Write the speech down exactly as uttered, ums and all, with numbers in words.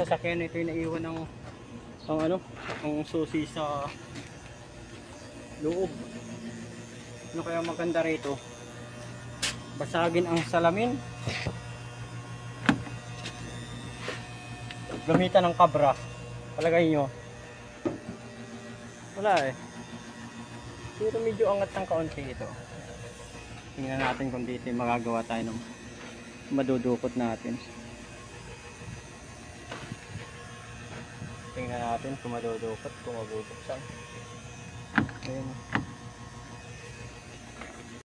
sasakyan. Ito yung naiwan ng ang ano, ang susi sa loob. Ano kaya maganda rito? Basagin ang salamin. Gamitan ng kabra. Palagay nyo. Wala eh. Pero medyo angat ng kaunti ito. Tingnan natin kung dito magagawa tayo ng madudukot natin. Tingnan natin kung madudukot, kung mabubuksan. Ayun.